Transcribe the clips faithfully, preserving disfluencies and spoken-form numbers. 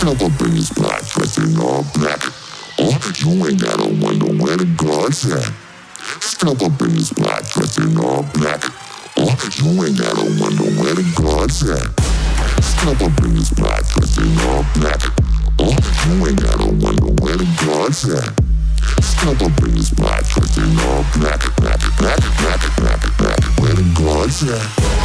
Step up in the spot, dressing all black. Oh, you ain't gotta wonder where the guards at. Step up in the spot, dressing all black. Oh, you ain't gotta wonder where the guards at. Step up in the spot, dressing all black. Oh, you ain't gotta wonder where the guards at. Step up in the spot, dressing all black, black, black, black, black, black. Where the guards at?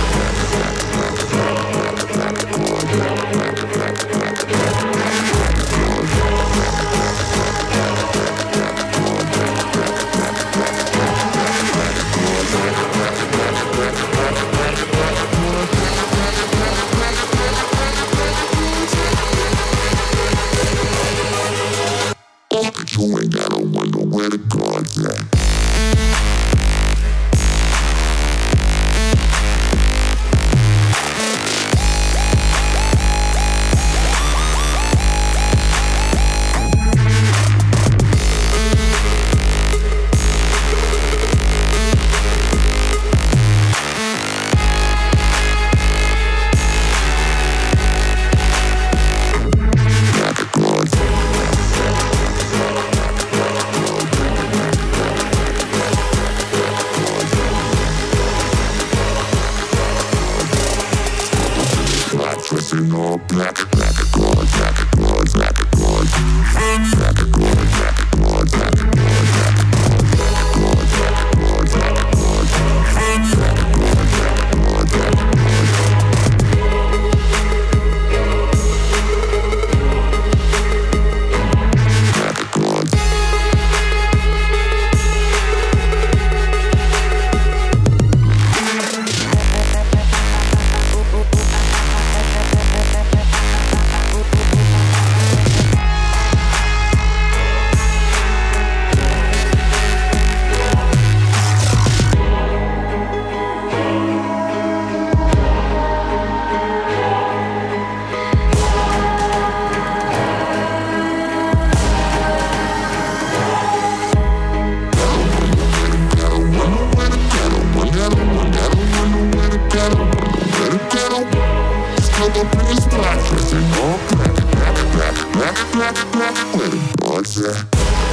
You ain't gotta wonder where the guards at. Dressing all black, black, black, black, black, black, black, black, black, black, black, black, where the guards at?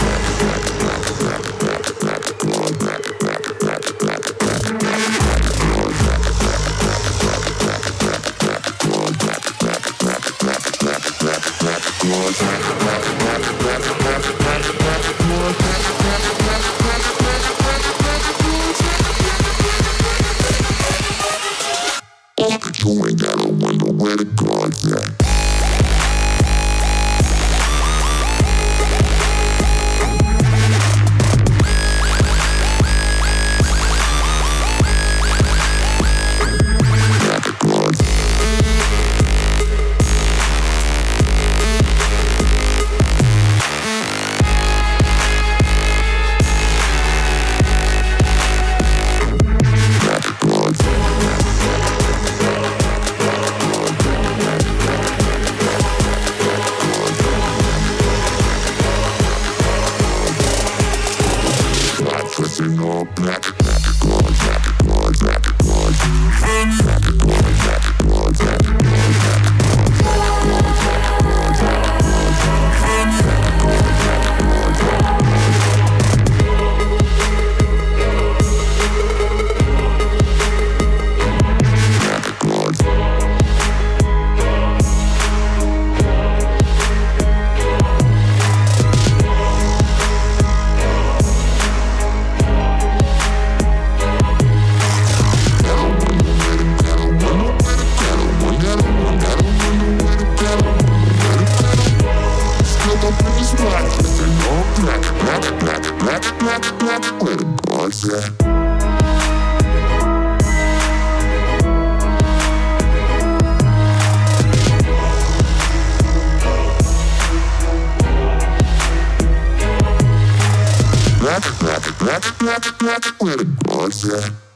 You ain't gotta wonder where the guards at. Dressing all black, black, black, black, black, black, black, black, black, black, black, black. Where the guards at? Black, black, black, black, black, where the guards at?